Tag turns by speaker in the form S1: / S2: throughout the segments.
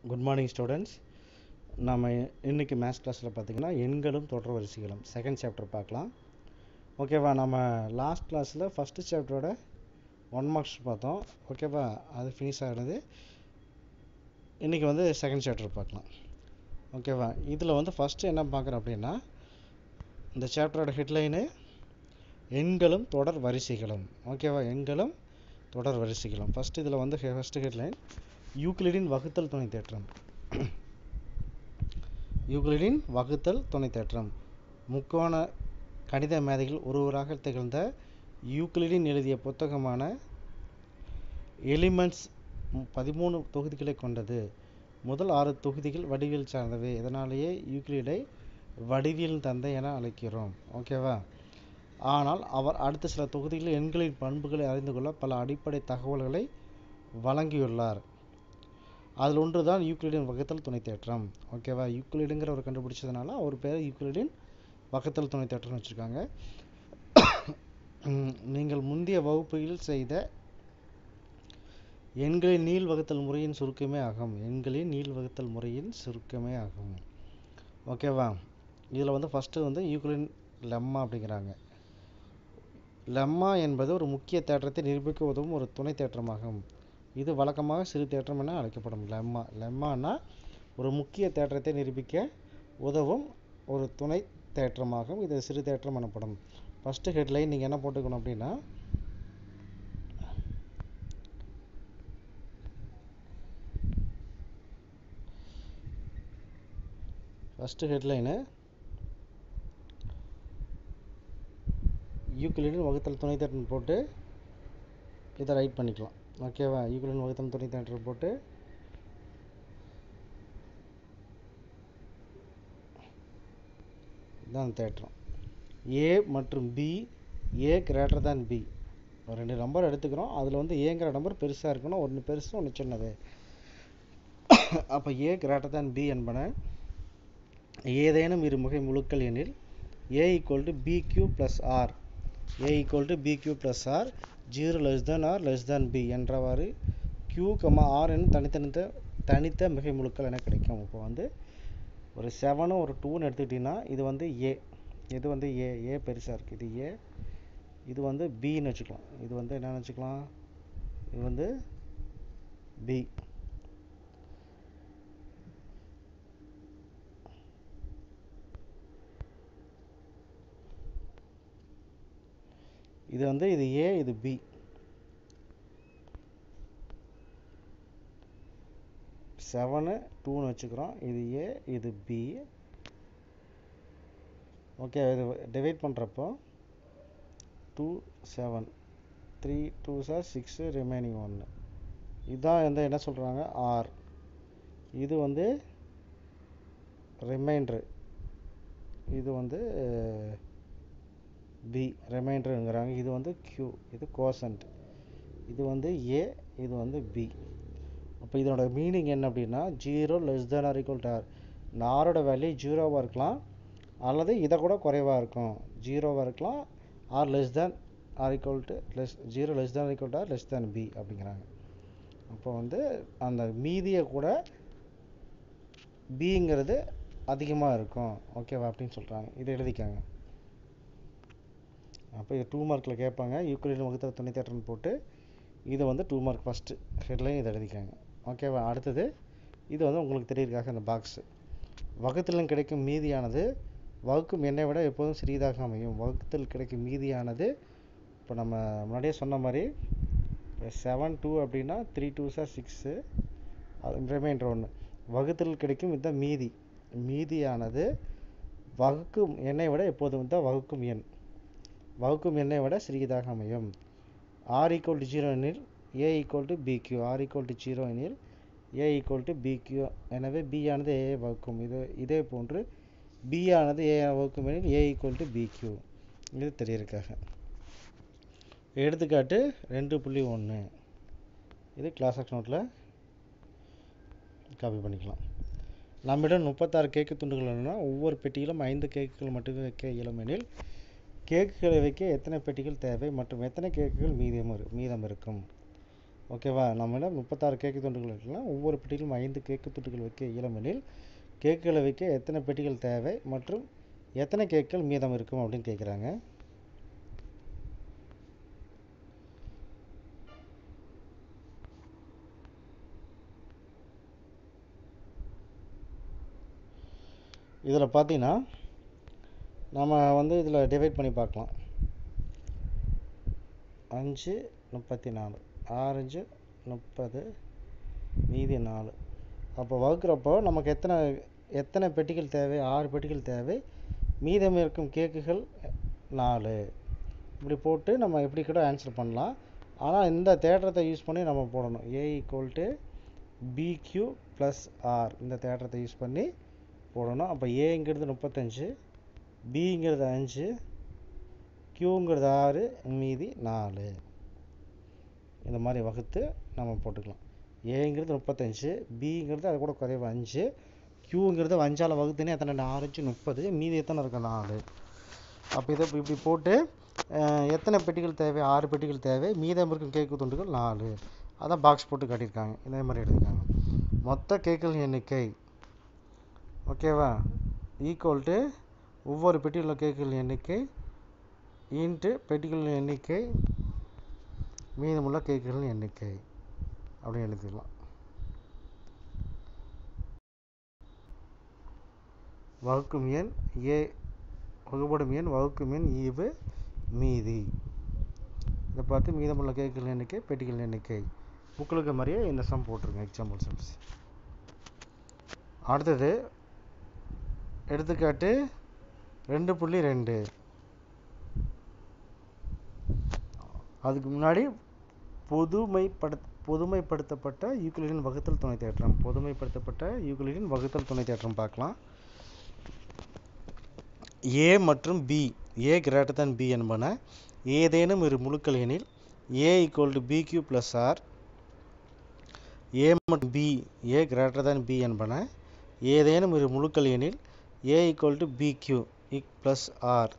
S1: Good morning students. நம்ம இன்றைக்கி maths கிளாஸில் பார்த்திங்கன்னா எண்களும் தொடர் வரிசைகளும் செகண்ட் சாப்டர் பார்க்கலாம். ஓகேவா? நம்ம லாஸ்ட் கிளாஸில் ஃபஸ்ட்டு சாப்டரோட 1 மார்க்ஸ் பார்த்தோம். ஓகேவா? அது ஃபினிஷ் ஆகினது. இன்றைக்கி வந்து செகண்ட் சாப்டர் பார்க்கலாம். ஓகேவா? இதில் வந்து ஃபஸ்ட்டு என்ன பார்க்குறோம் அப்படின்னா, இந்த சாப்டரோட ஹெட்லைனு எண்களும் தொடர் வரிசைகளும். ஓகேவா? எண்களும் தொடர் வரிசைகளும். ஃபஸ்ட்டு இதில் வந்து ஃபஸ்ட்டு ஹெட்லைன் யூக்ளிடின் வகுத்தல் துணை தேற்றம். யூக்ளிடின் வகுத்தல் துணை தேற்றம். முக்கோண கணித மேதைகள் ஒருவராக திகழ்ந்த யூக்ளிடின் எழுதிய புத்தகமான எலிமெண்ட்ஸ் 13 தொகுதிகளை கொண்டது. முதல் 6 தொகுதிகள் வடிவியல் சார்ந்தவை. இதனாலேயே யூக்ளிடை வடிவியல் தந்தை என அழைக்கிறோம். ஓகேவா? ஆனால் அவர் அடுத்த சில தொகுதிகளில் எண்களின் பண்புகளை அறிந்து கொள்ள பல அடிப்படை தகவல்களை வழங்கியுள்ளார். அதில் ஒன்று தான் யூக்ளிடின் வகுத்தல் துணை தேற்றம். ஓகேவா? யூக்ளிடுங்கிற ஒரு கண்டுபிடிச்சதுனால அவர் பேர் யூக்ளிடின் வகுத்தல் துணை தேற்றம்னு வச்சுருக்காங்க. நீங்கள் முந்தைய வகுப்புகளில் செய்த எண்களின் நீள் வகுத்தல் முறையின் சுருக்கமே ஆகும். எண்களின் நீள் வகுத்தல் முறையின் சுருக்கமே ஆகும். ஓகேவா? இதில் வந்து ஃபஸ்ட்டு வந்து யூக்ளிடின் லெம்மா அப்படிங்கிறாங்க. லெம்மா என்பது ஒரு முக்கிய தேற்றத்தை நிரூபிக்க உதவும் ஒரு துணை தேற்றமாகும். இது வழக்கமாக சிறு தேற்றம் என அழைக்கப்படும். லெம்மானா ஒரு முக்கிய தேற்றத்தை நிரூபிக்க உதவும் ஒரு துணை தேற்றமாகும். இது சிறு தேற்றம் எனப்படும். ஃபஸ்ட்டு ஹெட்லைன் நீங்கள் என்ன போட்டுக்கணும் அப்படின்னா, ஃபஸ்ட்டு ஹெட்லைனு யூக்ளிடின் வகுத்தல் துணை தேற்றம் போட்டு இதை ரைட் பண்ணிக்கலாம். ஓகேவா? யூக்ளிடின் வகுத்தல் துணை தேற்றம் போட்டு இதுதான் தேற்றம். ஏ மற்றும் B, A greater than B. ரெண்டு நம்பர் எடுத்துக்கிறோம். அதில் வந்து ஏங்கிற நம்பர் பெருசாக இருக்கணும். ஒன்று பெருசு ஒன்று சின்னது. அப்போ ஏ கிரேட்டர் தேன் பி என்பன ஏதேனும் இரு மிகை முழுக்கள் எனில் A equal to B Q plus R, A equal to B Q plus R 0 less than R less than B என்றவாறு கியூ ஆர் என்னும் தனித்த மிகை முழுக்கள் என கிடைக்கும். இப்போ வந்து ஒரு 7 ஒரு 2ன்னு எடுத்துக்கிட்டிங்கன்னா இது வந்து ஏ, இது வந்து ஏ பெருசாக இருக்குது. இது ஏ, இது வந்து பின்னு வச்சுக்கலாம். இது வந்து என்னென்னு வச்சுக்கலாம், இது வந்து பி. இது வந்து இது ஏ, இது பி. செவனு 2ன்னு வச்சுக்கிறோம். இது ஏ, இது பி. ஓகே, இது டிவைட் பண்ணுறப்போ 2 7 3 2s are 6 ரிமைனிங் 1. இதுதான் வந்து என்ன சொல்கிறாங்க, ஆர். இது வந்து ரிமைண்டரு, இது வந்து பி ரிமைண்டருங்கிறாங்க. இது வந்து கியூ, இது கோசன்ட். இது வந்து ஏ, இது வந்து பி. அப்போ இதனோட மீனிங் என்ன அப்படின்னா, 0 less than R equal to R. இந்த ஆரோட வேல்யூ 0வாக இருக்கலாம் அல்லது இதை கூட குறைவாக இருக்கும். 0வாக இருக்கலாம் R less than R equal to 0 less than equal to R less than B அப்படிங்கிறாங்க. அப்போ வந்து அந்த மீதியை கூட பிங்கிறது அதிகமாக இருக்கும். ஓகேவா? அப்படின்னு சொல்கிறாங்க. இதை எழுதிக்காங்க. அப்போ இது 2 மார்க்கில் கேட்பாங்க. யூக்ளிடின் வகுத்தல் துணை தேற்றம் போட்டு இது வந்து 2 மார்க் ஃபஸ்ட்டு ஹெட்லைன் இதை எழுதிக்காங்க. ஓகேவா? அடுத்தது இது வந்து உங்களுக்கு தெரியறதுக்காக இந்த பாக்ஸு. வகுத்தலில் கிடைக்கும் மீதியானது வகுக்கும் எண்ணை விட எப்போதும் சிறியதாக அமையும். வகுத்தல் கிடைக்கும் மீதியானது இப்போ நம்ம முன்னாடியே சொன்ன மாதிரி 7 2 அப்படின்னா 3 2s are 6, அது ரிமைண்டர் 1. வகுத்தல் கிடைக்கும் இந்த மீதியானது வகுக்கும் எண்ணை விட எப்போதும் இந்த வகுக்கும் எண்ணை விட சிறியதாக அமையும். ஆர் ஈக்குவல் டு 0 எனில் A equal to B Q, R equal to 0 எனில் ஏ ஈக்குவல் டு பிக்யூ. எனவே பி ஆனது ஏ வகுக்கும். இதே போன்று பி ஆனது ஏ வகுக்கும் எனில் ஏ ஈக்குவல் டு பிக்யூ. இது தெரியறதுக்காக. எடுத்துக்காட்டு 2.1 இது கிளாஸ் ஆஃப் நோட்டில் காப்பி பண்ணிக்கலாம். நம்மிடம் 36 கேக்கு துண்டுகள் உள்ளன. ஒவ்வொரு பெட்டியிலும் 5 கேக்குகள் மட்டுமே வைக்க இயலும் எனில் கேக்குகளை வைக்க எத்தனை பெட்டிகள் தேவை மற்றும் எத்தனை கேக்குகள் மீதம் இருக்கும். ஓகேவா? நம்மிடம் 36 கேக்கு துண்டுகள் இருக்கலாம். ஒவ்வொரு பெட்டியிலும் 5 கேக்கு துண்டுகள் வைக்க இயலுமெனில் கேக்குகளை வைக்க எத்தனை பெட்டிகள் தேவை மற்றும் எத்தனை கேக்குகள் மீதம் இருக்கும் அப்படின்னு கேட்குறாங்க. இதில் பார்த்தீங்கன்னா நம்ம வந்து இதில் டிவைட் பண்ணி பார்க்கலாம். 5 34 6 30 மீதி 4. அப்போ வகுக்கிறப்போ நமக்கு எத்தனை பெட்டிகள் தேவை? 6 பெட்டிகள் தேவை. மீதம் இருக்கும் கேக்குகள் 4. இப்படி போட்டு நம்ம எப்படி கூட ஆன்சர் பண்ணலாம். ஆனால் இந்த தேற்றத்தை யூஸ் பண்ணி நம்ம போடணும். A = BQ + R இந்த தேற்றத்தை யூஸ் பண்ணி போடணும். அப்போ ஏங்கிறது 35, பிங்கிறது 5, Qங்கிறது 6, மீதி 4. இந்த மாதிரி வகுத்து நம்ம போட்டுக்கலாம். ஏங்கிறது 35, பிங்கிறது அது கூட குறைவு 5, Qங்கிறது 5ஆல் வகுத்துனே எத்தனை 6 × 30, மீதி எத்தனை இருக்கு 4. அப்போ இதை இப்படி போட்டு எத்தனை பெட்டிகள் தேவை? 6 பெட்டிகள் தேவை. மீதம் இருக்கும் கேக்கு துண்டுகள் 4. அதான் பாக்ஸ் போட்டு காட்டியிருக்காங்க. இதே மாதிரி எடுத்துக்காங்க. மொத்த கேக்குகளின் எண்ணிக்கை ஓகேவா = ஒவ்வொரு பெட்டியில் உள்ள கேக்குகளின் எண்ணிக்கை × பெட்டிகளின் எண்ணிக்கை மீதமுள்ள கேக்குகளின் எண்ணிக்கை அப்படின்னு எழுதிக்கலாம். வகுக்கும் எண் A வகுப்படும் எண் வகுக்கும் எண் ஈவு மீதி. இதை பார்த்து மீதமுள்ள கேக்குகளின் எண்ணிக்கை பெட்டிகளின் எண்ணிக்கை புக்கிலுக்கு மாதிரியே இந்த சம் போட்டிருக்கேன். Example sums. அடுத்தது எடுத்துக்காட்டு 2.2. அதுக்கு முன்னாடி பொதுமைப்படுத்தப்பட்ட யூக்ளிடியன் வகுத்தல் துணை தேற்றம். பொதுமைப்படுத்தப்பட்ட யூக்ளிடியன் வகுத்தல் துணை தேற்றம் பார்க்கலாம். A மற்றும் B A > B என்பன ஏதேனும் இரு முழுக்கள் எனில் A = BQ + R. A மற்றும் B A > B என்பன ஏதேனும் இரு முழுக்கள் எனில் A = BQ + R.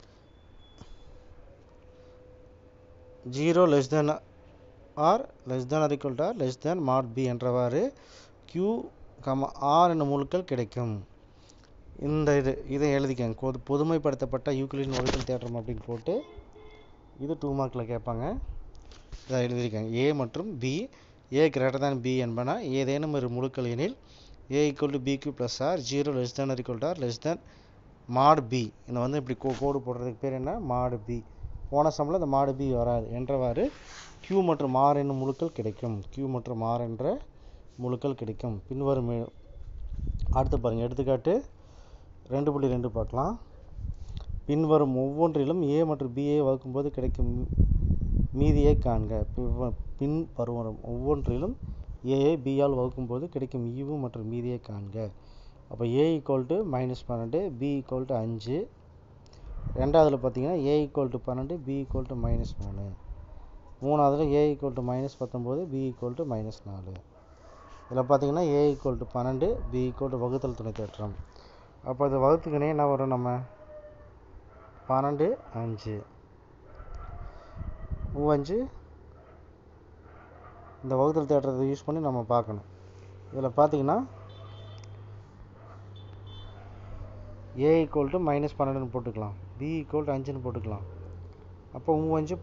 S1: 0 < R < mod B என்றவாறு Q, R என்னும் முழுக்கள் கிடைக்கும். இதை எழுதிக்கங்க. பொதுமைப்படுத்தப்பட்ட யூக்ளிடியன் வகுத்தல் தேற்றம் அப்படின்னு போட்டு இது 2 மார்க்கில் கேட்பாங்க. இதை எழுதியிருக்காங்க. A மற்றும் B A > B என்பன ஏதேனும் இரு முழுக்கள் எனில் A = BQ + R. 0 < R mod B. இதை வந்து இப்படி கோடு போடுறதுக்கு பேர் என்ன? mod B. போன சம்மில் இந்த mod B வராது என்றவாறு Q மற்றும் R என்னும் முழுக்கள் கிடைக்கும். Q மற்றும் R என்ற முழுக்கள் கிடைக்கும். பின்வரும் அடுத்து பாருங்கள். எடுத்துக்காட்டு 2.2 பார்க்கலாம். பின்வரும் ஒவ்வொன்றிலும் A மற்றும் B ஐ வகுக்கும்போது கிடைக்கும் மீதியை காண்க. பின்வரும் ஒவ்வொன்றிலும் A ஐ B ஆல் வகுக்கும்போது கிடைக்கும் ஈவு மற்றும் மீதியை காண்க. அப்போ A = -12, B = 5. ரெண்டாவதுல பார்த்தீங்கன்னா A = 12, B = -3. மூணாவதுல A = -19, B = -4. இதில் பார்த்தீங்கன்னா A = 12, B = வகுத்தல் துணை தேற்றம். அப்போ அது வகுத்துக்கினே என்ன வரும்? நம்ம 12 5 5 இந்த வகுத்தல் தேற்றத்தை யூஸ் பண்ணி நம்ம பார்க்கணும். இதில் பார்த்தீங்கன்னா A = -12ன்னு போட்டுக்கலாம். B = 5ன்னு போட்டுக்கலாம். அப்போ 5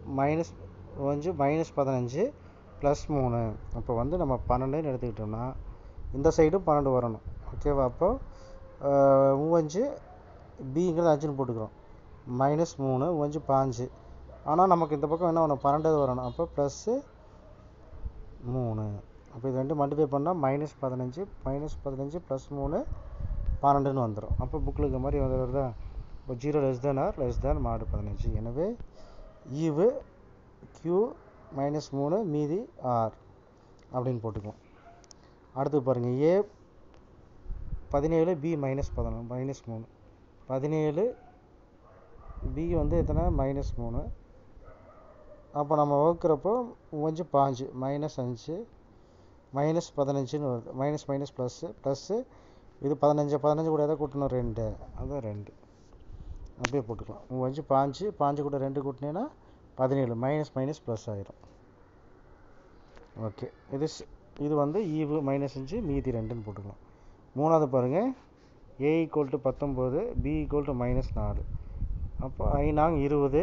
S1: -15 + 3. அப்போ வந்து நம்ம 12ன்னு எடுத்துக்கிட்டோம்னா இந்த சைடும் 12 வரணும். ஓகேவா? அப்போ 5 Bங்கிறது 5ன்னு போட்டுக்கிறோம். -3 5 5. ஆனால் நமக்கு இந்த பக்கம் என்ன வரணும்? 12 வரணும். அப்போ +3. அப்போ இது ரெண்டு மல்டிஃபை பண்ணால் -15 -15 + 3 12ன்னு வந்துடும். அப்போ புக்கில் இருக்க மாதிரி வருதா? இப்போ 0 < R < mod 15. எனவே ஈவு Q -3 மீதி R அப்படின்னு போட்டுக்கலாம். அடுத்து பாருங்கள். A 17 B -3. 17 B வந்து எத்தனை? -3. அப்போ நம்ம வகுக்கிறப்போ 5 5 -5 -15ன்னு வருது. மைனஸ் ப்ளஸ்ஸு இது 15 கூட எதை கூட்டணும்? 2. அதான் 2 அப்படியே போட்டுக்கலாம். 5 5 கூட 2 கூட்டினேன்னா 17 மைனஸ் ப்ளஸ் ஆயிரும். ஓகே. இது வந்து ஈவு -5 மீதி 2ன்னு போட்டுக்கலாம். மூணாவது பாருங்கள், a = 19, b = -4. அப்போ I4 20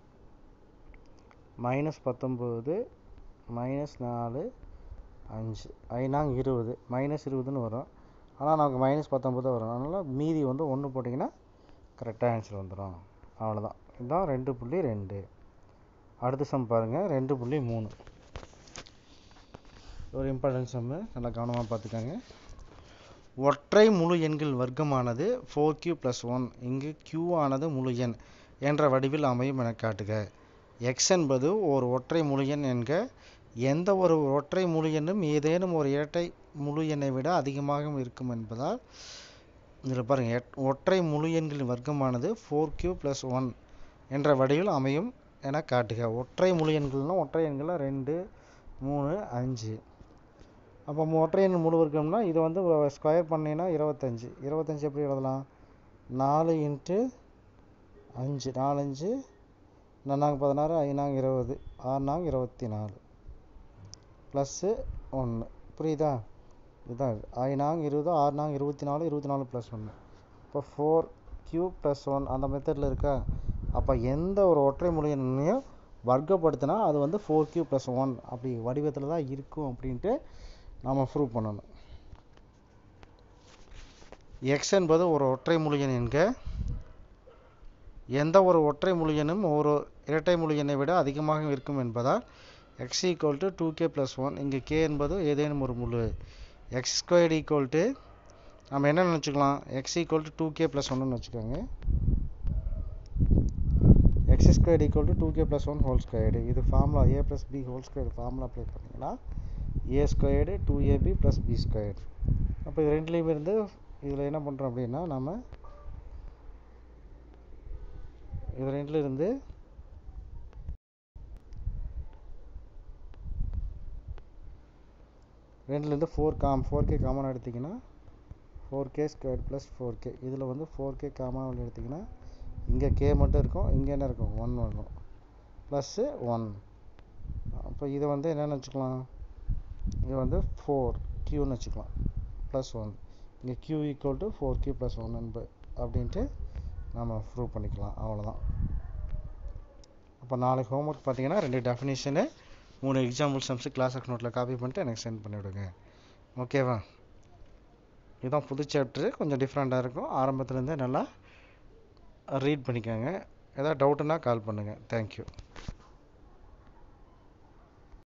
S1: -19 -4 5. I4 20 -20ன்னு வரும். ஆனால் நமக்கு -19 வரும். அதனால் மீதி வந்து 1 போட்டிங்கன்னா கரெக்டாக ஆன்சர் வந்துடும். அவ்வளோதான். இதுதான் 2.2. அடுத்த சம் பாருங்கள், 2.3. ஒரு இம்பார்ட்டன்ட் சம்மு, நல்லா கவனமாக பார்த்துக்கோங்க. ஒற்றை முழு எண்கள் வர்க்கமானது 4q + 1, இங்கு q ஆனது முழு எண் என்ற வடிவில் அமையும் என காட்டுக. x என்பது ஒரு ஒற்றை முழு எண் என்க. எந்த ஒரு ஒற்றை முழு எண்ணும் ஏதேனும் ஒரு இரட்டை முழு எண்ணை விட அதிகமாக இருக்கும் என்பதால், இதில் பாருங்கள், ஒற்றை முழு எண்களின் வர்க்கமானது 4q + 1 என்ற வடிவில் அமையும் என காட்டுக. ஒற்றை முழு எண்கள்னால் ஒற்றை எண்களில் 2, 3, 5. அப்போ ஒற்றை எண் முழு வர்க்கம்னா இதை வந்து ஸ்கொயர் பண்ணினா 25. 25 எப்படி எழுதலாம்? 4 × 5, 4 5 4 16, I4 20, R4 24 ப்ளஸ்ஸு 1. புரியுதா? இதுதான் I4 20, R4 24, 24 + 1. இப்போ 4q + 1 அந்த மெத்தடில் இருக்கா? அப்போ எந்த ஒரு ஒற்றை முழு எண்ணையும் வர்க்கப்படுத்தினா அது வந்து 4q + 1 அப்படி வடிவத்தில் தான் இருக்கும் அப்படின்ட்டு நாம் ப்ரூவ் பண்ணணும். x என்பது ஒரு ஒற்றை முழு எண் என்க. எந்த ஒரு ஒற்றை முழு எண்ணும் ஒரு இரட்டை முழு எண்ணை விட அதிகமாக இருக்கும் என்பதால் x = 2k + 1, இங்கே k என்பது ஏதேனும் ஒரு முழு. x² நம்ம என்ன நினச்சிக்கலாம்? x = 2k + 1ன்னு வச்சுக்கோங்க. x² = 2k + 1 whole squared. இது formula a + b whole squared formula apply பண்ணிங்கன்னா a² 2ab + b². அப்போ இது ரெண்டுலேயுமே இருந்து இதில் என்ன பண்ணுறோம் அப்படின்னா, நம்ம இது ரெண்டுலேருந்து 4k காமன் எடுத்திங்கன்னா 4k² + 4k. இதில் வந்து 4k காமன் எடுத்திங்கன்னா இங்கே k மட்டும் இருக்கும், இங்கே என்ன இருக்கும்? 1 வரும் ப்ளஸ்ஸு 1. அப்போ இதை வந்து என்னென்னு வச்சுக்கலாம்? இது வந்து 4qன்னு வச்சுக்கலாம் +1. இங்கே q = 4q + 1 அப்படின்ட்டு நம்ம ப்ரூவ் பண்ணிக்கலாம். அவ்வளோதான். அப்போ நாளைக்கு ஹோம்ஒர்க் பார்த்தீங்கன்னா 2 definition 3 example sums class work நோட்டில் காப்பி பண்ணிட்டு எனக்கு சென்ட் பண்ணிவிடுங்க. ஓகேவா? இதுதான் புது சாப்டரு, கொஞ்சம் டிஃப்ரெண்ட்டாக இருக்கும். ஆரம்பத்துலேருந்தே நல்லா ரீட் பண்ணிக்கோங்க. ஏதாவது டவுட்டுன்னா கால் பண்ணுங்கள். தேங்க்யூ.